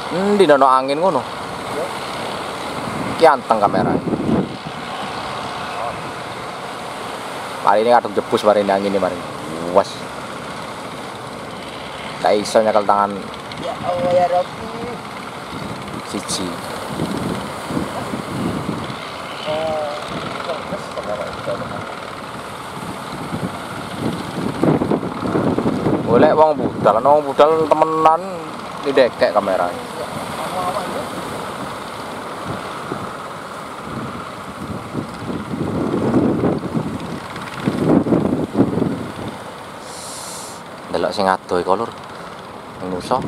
Endi ono angin ngono. Ki anteng kamera. Mari ini kadung jebus mari ini angin ini mari. Was. Gak iso nyekel tangan. Ya Allah ya Rabbi. Siji. Golek wong budal temenan didekek kamera. Delok sing adoh iku lur. Nusa.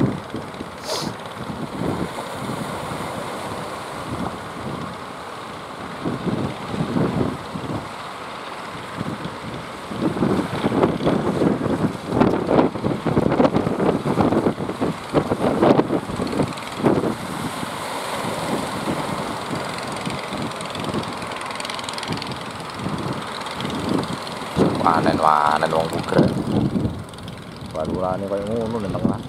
Wanen wong buger. Barulane koyo ngono ning tengah.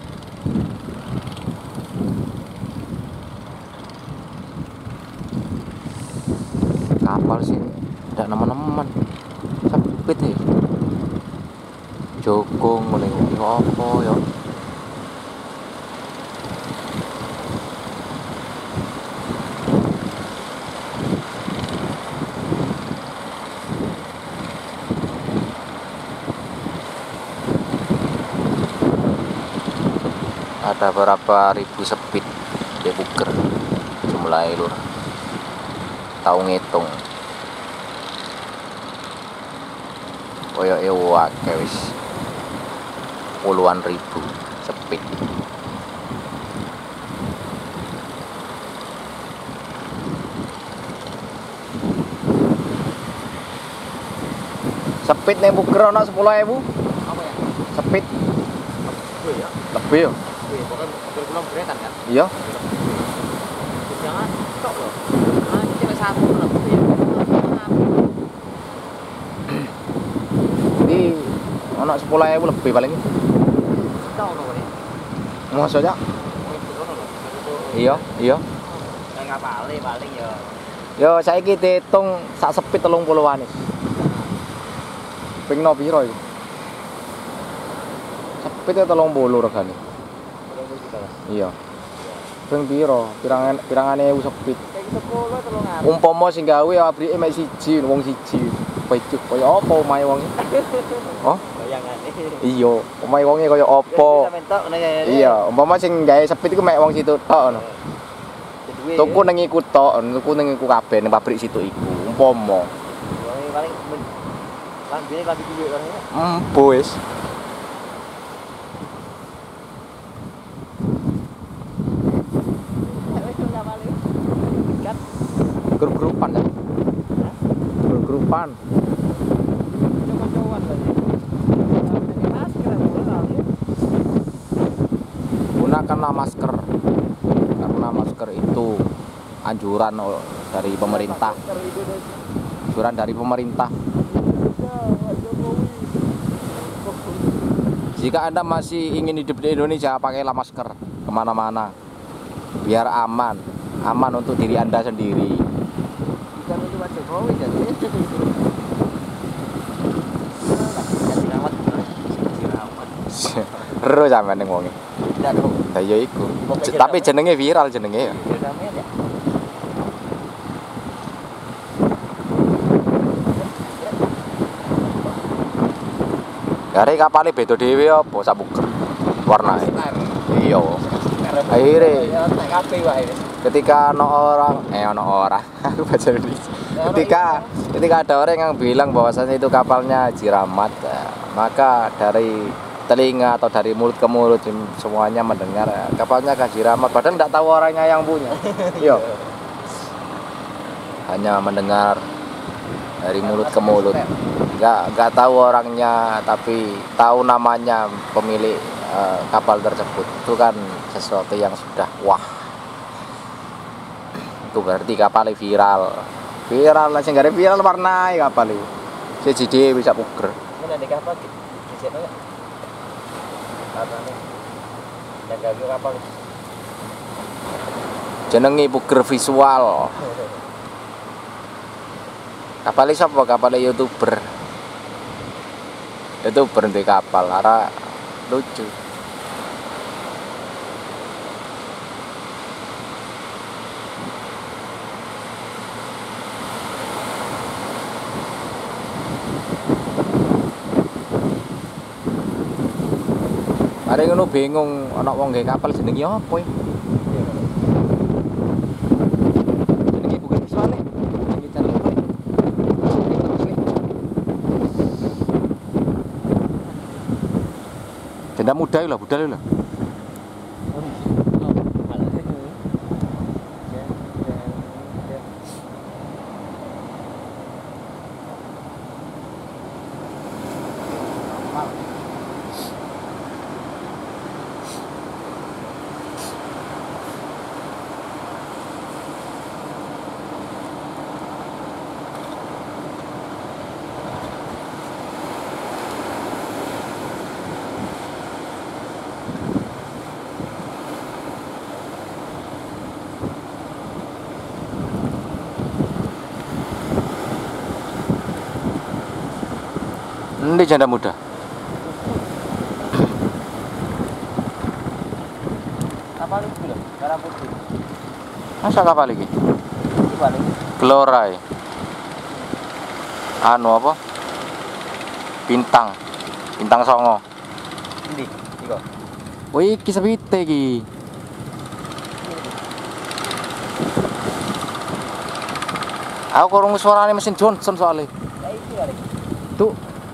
Kapal sih ndak nemen-nemen. Sempit ya. Jogong ngene iki apa ya? Ada berapa ribu speed dia buker jumlahnya lur, tahu ngitung koyo akeh wis puluhan ribu speed. Speed nih buker ono 10.000. Apa ya? Speed Lebih ya? lebih ya. Pokoknya mobil pulang beretan kan? Iya. Jangan tok loh. Nah, cewek satu lebih. Jadi ono 10.000 lebih paling. Tahu loh ini. Maksudnya? Iya. Enggak paling ya. Yo saiki diitung sak speed 30-an. Ping no piro iki? Speed 30 regane. Iya. Ping piro? Pirangane ewu speed. Umpama sing gawe abrike mek siji, wong siji. Pecuk kaya apa omahe wong? Oh? Bayangane. Iya, omahe wonge kaya apa? Iya, umpama sing gawe speed iku mek wong situ tok ngono. Tuku ning iku tok, tuku ning iku kabeh ning pabrik situ iku. Umpama. Paling lambene lagi duwe orangnya. Wis. Grup-grupan ya? Grup-grupan. Gunakanlah masker karena masker itu anjuran dari pemerintah. Anjuran dari pemerintah. Jika Anda masih ingin hidup di Indonesia, pakailah masker kemana-mana biar aman untuk diri Anda sendiri. Bukan itu Pak Jokowi jadi. Ero sampean ning wonge. Tidak dong. Lah ya iku. Tapi jenenge viral jenenge ya. Gare kapale beda dhewe apa sak buker. Warnane. Iya. Akhirnya ketika ono orang aku baca Indonesia. Ketika ada orang yang bilang bahwasanya itu kapalnya Haji Rahmat, maka dari telinga atau dari mulut ke mulut semuanya mendengar kapalnya Haji Rahmat, padahal tidak tahu orangnya yang punya. Iya. Hanya mendengar dari mulut ke mulut. Enggak tahu orangnya, tapi tahu namanya pemilik kapal tersebut. Itu kan sesuatu yang sudah wah. Itu berarti kapal viral lah, sing gare viral warnai kapal itu siji dhewe bisa puger. Mana nek kapal di sini ya? Katane jaga kapal. Jenenge puger visual. Kapal sapa? Kapal YouTuber. YouTuber ndek kapal, ara lucu. Mari ngono bingung ana wong gawe kapal jenenge apa ya? Jenenge bukan visual. Jenenge channel apa? Janda muda lho, budal lho. Ini janda muda. Kapal itu lho, merah putih. Masa kapal iki? Iki balik. Glorai. Anu apa? Bintang. Bintang songo. Endi? Iko. Wih, iki sepite iki. Aku kurang suarane mesin Johnson soalnya. Ya iki balik. Tuh,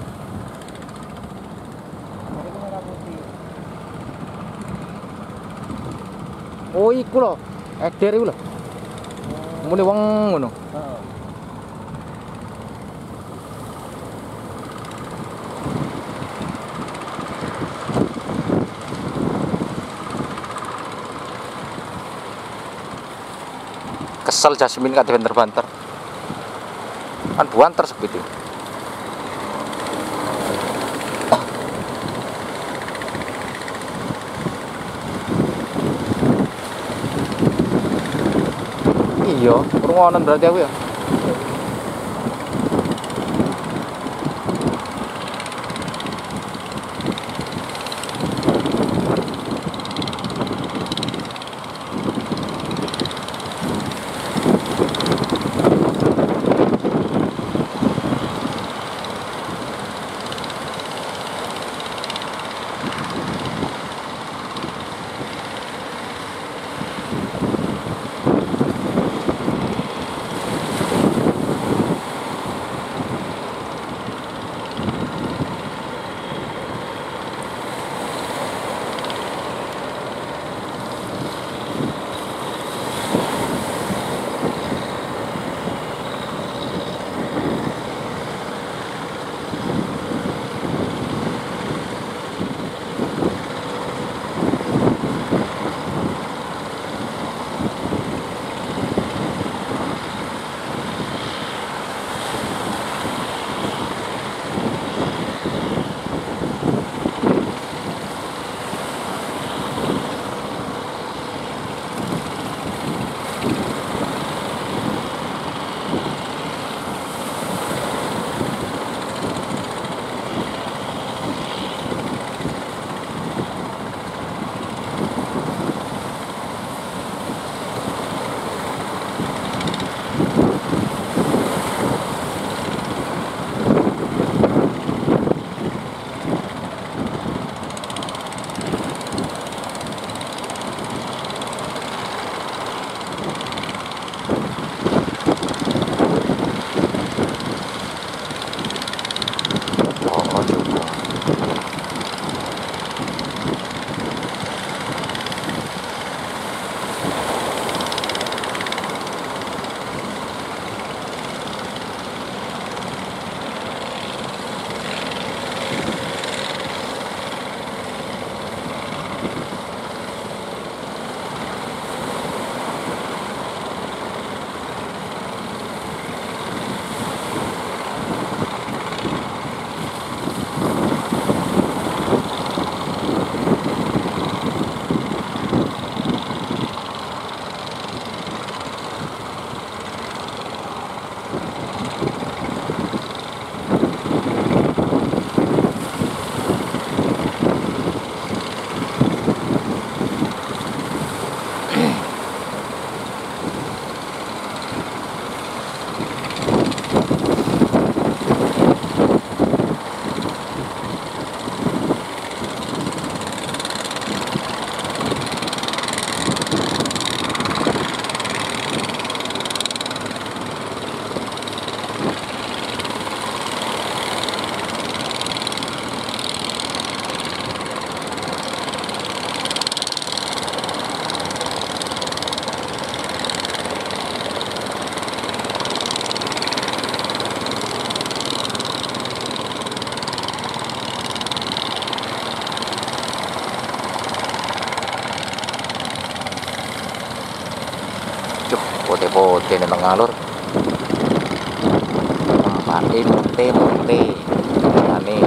Iku merah putih. oh iku lho. Eder iku lho. Mule wong ngono. Heeh. Kesel Jasmine kate banter-banter. Kan buanter sepiti. Iya, krungonen berarti aku ya. putih-putih di tengah lur. Tempat mute ini.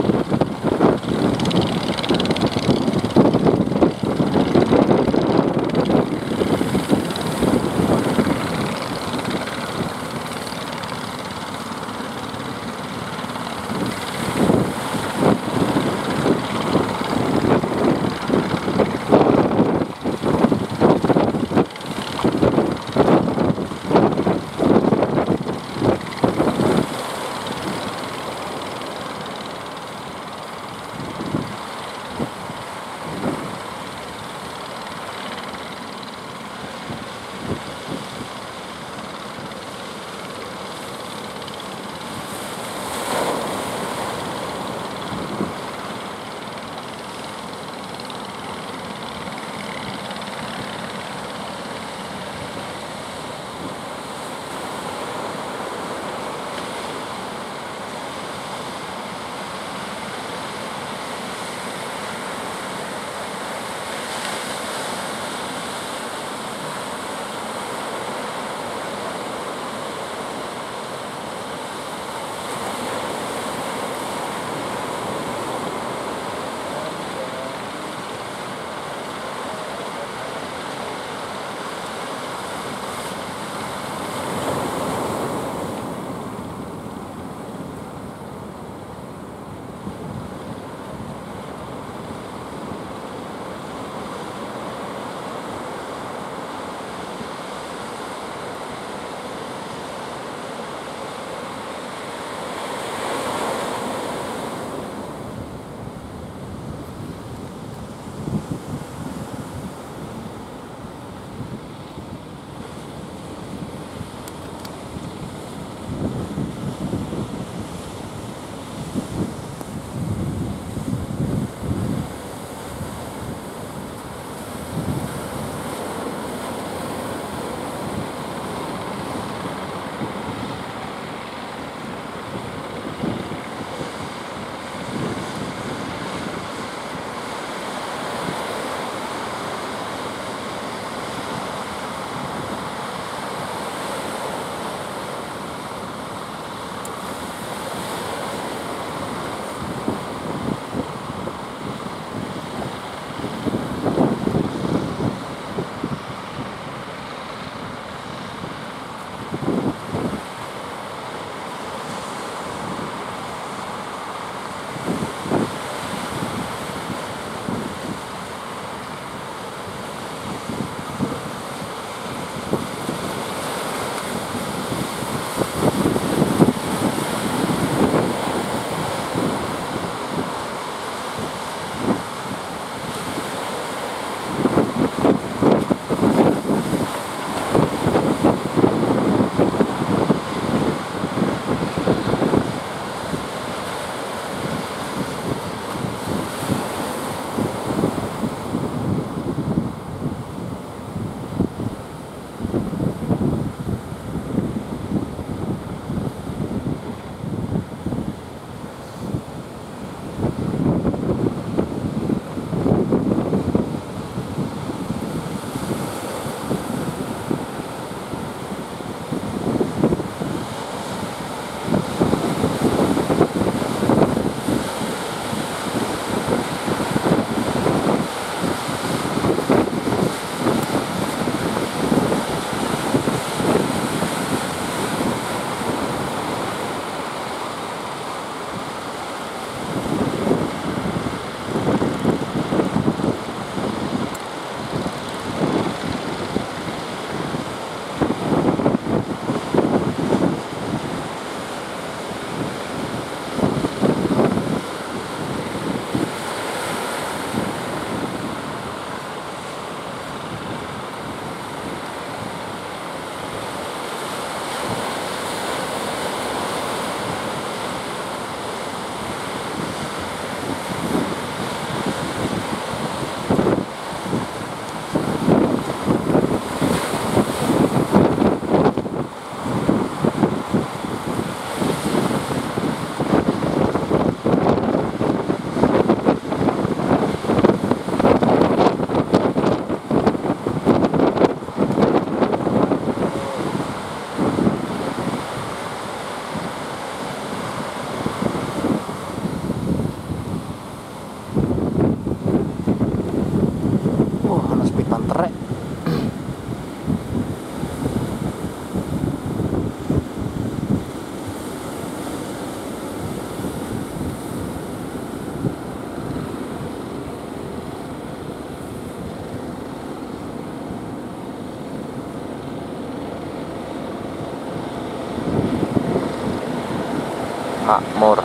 makmur.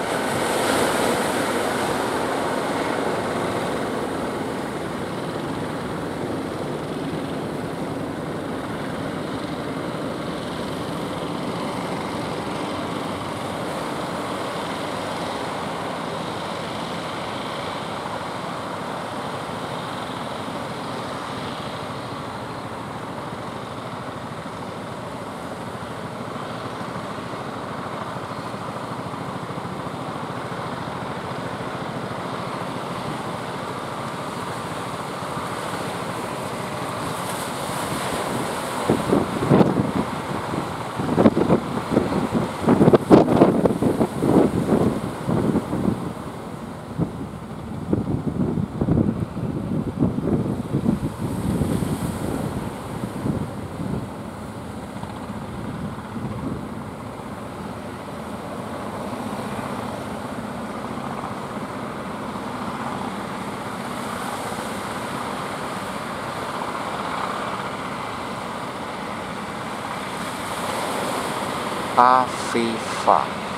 Afifa.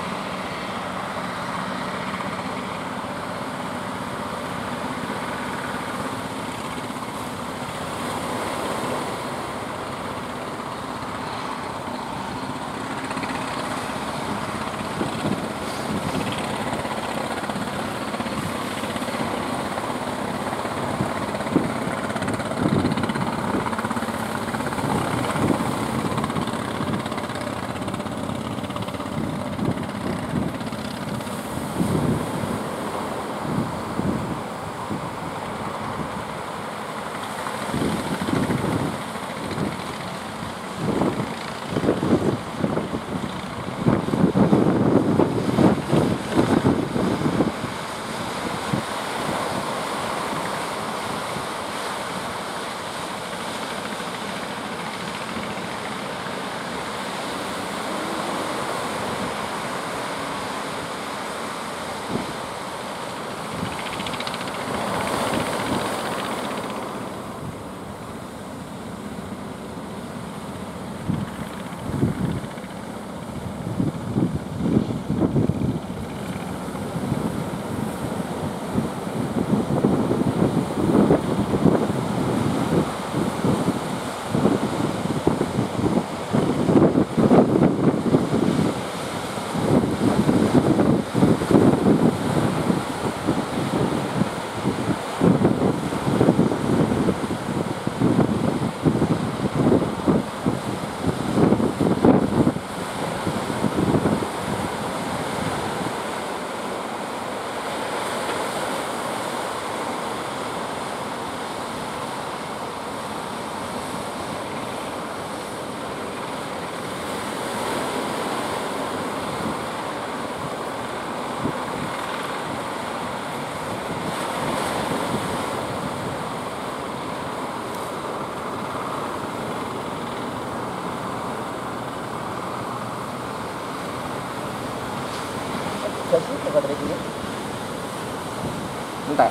Entek.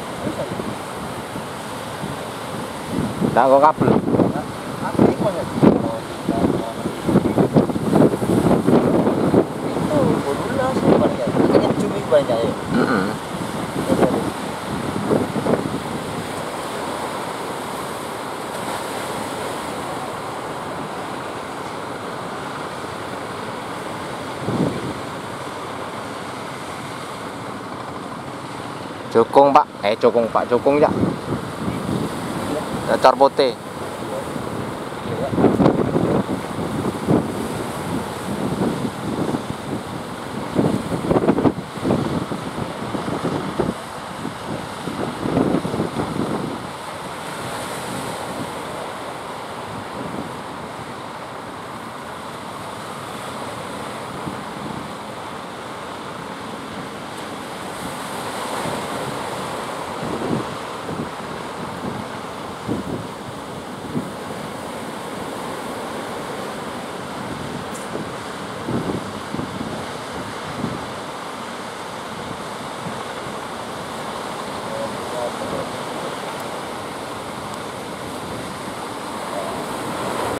Ndak kok kabel. Heeh. Jokong Pak, jokong Pak, jokong ya. Dacor putih.